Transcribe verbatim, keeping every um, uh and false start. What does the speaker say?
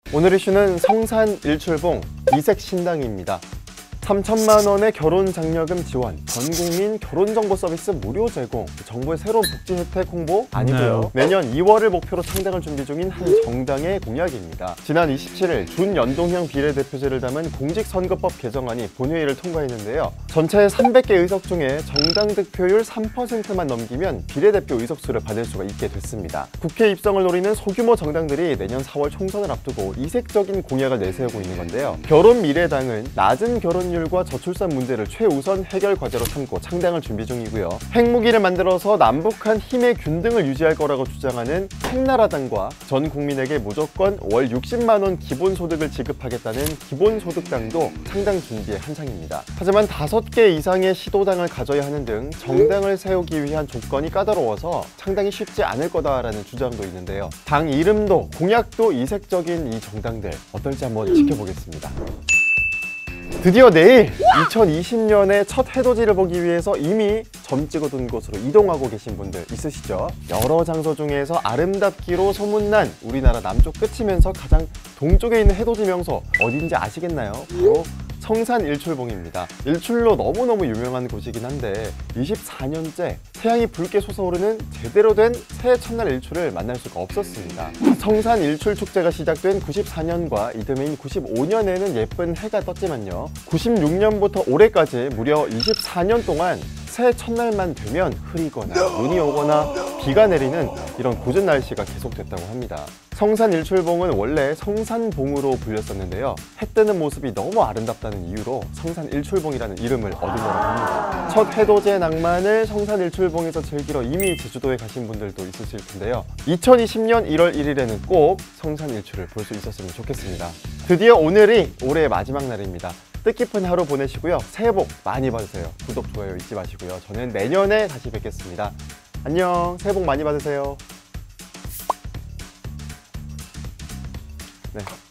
오늘 이슈는 성산 일출봉 이색 신당입니다. 삼천만 원의 결혼 장려금 지원, 전국민 결혼정보 서비스 무료 제공, 정부의 새로운 복지 혜택 홍보 아니고요. 내년 이월을 목표로 창당을 준비 중인 한 정당의 공약입니다. 지난 이십칠일 준연동형 비례대표제를 담은 공직선거법 개정안이 본회의를 통과했는데요. 전체 삼백 개 의석 중에 정당 득표율 삼 퍼센트만 넘기면 비례대표 의석수를 받을 수가 있게 됐습니다. 국회 입성을 노리는 소규모 정당들이 내년 사월 총선을 앞두고 이색적인 공약을 내세우고 있는 건데요. 결혼미래당은 낮은 결혼율 과 저출산 문제를 최우선 해결 과제로 삼고 창당을 준비 중이고요. 핵무기를 만들어서 남북한 힘의 균등을 유지할 거라고 주장하는 핵나라당과 전 국민에게 무조건 월 육십만 원 기본소득을 지급하겠다는 기본소득당도 창당 준비에 한창입니다. 하지만 다섯 개 이상의 시도당을 가져야 하는 등 정당을 세우기 위한 조건이 까다로워서 창당이 쉽지 않을 거다라는 주장도 있는데요. 당 이름도 공약도 이색적인 이 정당들 어떨지 한번 지켜보겠습니다. 드디어 내일 이천이십 년의 첫 해돋이를 보기 위해서 이미 점 찍어둔 곳으로 이동하고 계신 분들 있으시죠? 여러 장소 중에서 아름답기로 소문난 우리나라 남쪽 끝이면서 가장 동쪽에 있는 해돋이 명소 어딘지 아시겠나요? 바로 성산 일출봉입니다. 일출로 너무너무 유명한 곳이긴 한데 이십사 년째 태양이 붉게 솟아오르는 제대로 된 새해 첫날 일출을 만날 수가 없었습니다. 성산 일출 축제가 시작된 구십사 년과 이듬해인 구십오 년에는 예쁜 해가 떴지만요. 구십육 년부터 올해까지 무려 이십사 년 동안 새해 첫날만 되면 흐리거나 눈이 오거나 비가 내리는 이런 궂은 날씨가 계속됐다고 합니다. 성산 일출봉은 원래 성산봉으로 불렸었는데요. 해 뜨는 모습이 너무 아름답다는 이유로 성산 일출봉이라는 이름을 얻은 거라고 합니다. 첫 해돋이의 낭만을 성산 일출봉에서 즐기러 이미 제주도에 가신 분들도 있으실 텐데요. 이천이십 년 일월 일일에는 꼭 성산 일출을 볼 수 있었으면 좋겠습니다. 드디어 오늘이 올해의 마지막 날입니다. 뜻깊은 하루 보내시고요. 새해 복 많이 받으세요. 구독, 좋아요 잊지 마시고요. 저는 내년에 다시 뵙겠습니다. 안녕, 새해 복 많이 받으세요. 네.